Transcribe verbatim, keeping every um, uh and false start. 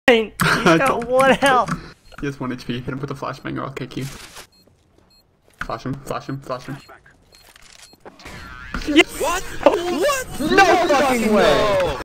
He's got one health. He has one H P. Hit him with a flashbang or I'll kick you. Flash him, flash him, flash him. Yes. What? What? No fucking way!